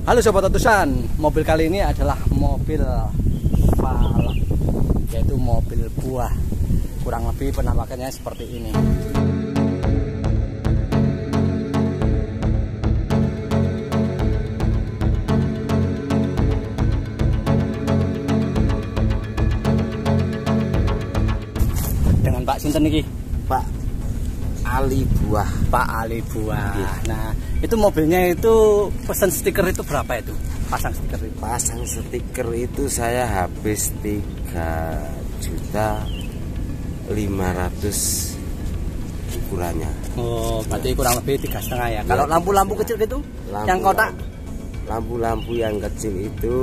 Halo Sobat Utusan, mobil kali ini adalah mobil velg, yaitu mobil buah. Kurang lebih penampakannya seperti ini. Dengan Pak Sinten niki? Pak Ali Buah. Pak Ali Buah. Nah, itu mobilnya itu pesan stiker itu berapa itu? Pasang stiker itu? Pasang stiker itu saya habis 3.500.000 ukurannya. Oh, berarti kurang lebih 3,5 ya. Kalau lampu-lampu kecil gitu, yang kotak? Lampu-lampu yang kecil itu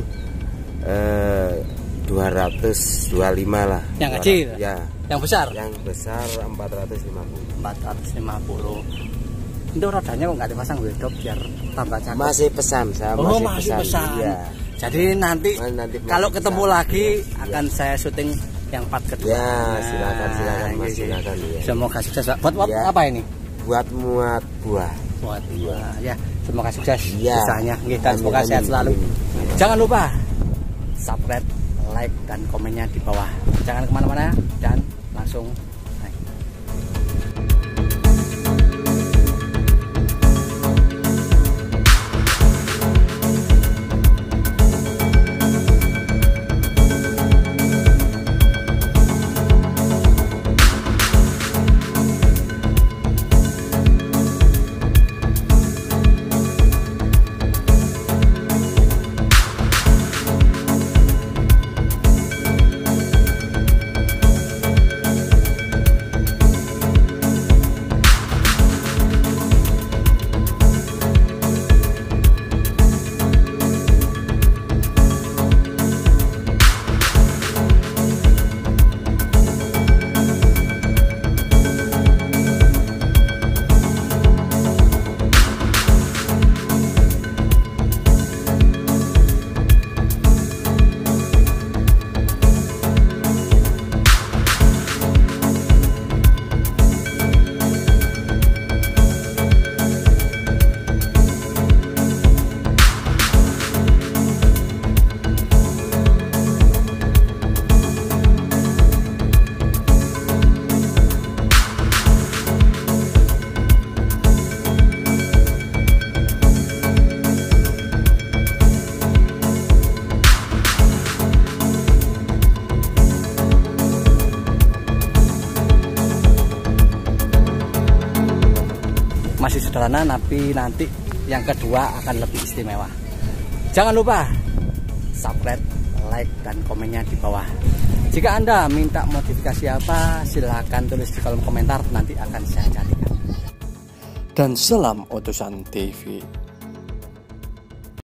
225 lah. Yang kecil? Ya. Yang besar? Yang besar 450. 450. Itu rodanya kok nggak dipasang wedok biar tambah cakep? Masih pesan, saya masih pesan. Iya. Jadi nanti kalau ketemu lagi akan saya syuting yang part kedua. Ya, silakan Mas, silakan ya. Semoga sukses, Pak. Buat ya. Apa ini? Buat muat buah. Buat buah. Ya, semoga sukses ya. Usahanya. Dan semoga sehat selalu. Jangan lupa subscribe, like dan komennya di bawah. Jangan kemana-mana dan langsung naik. Masih sederhana, tapi nanti yang kedua akan lebih istimewa. Jangan lupa subscribe, like, dan komennya di bawah. Jika Anda minta modifikasi apa, silahkan tulis di kolom komentar, nanti akan saya carikan. Dan salam Utusan TV.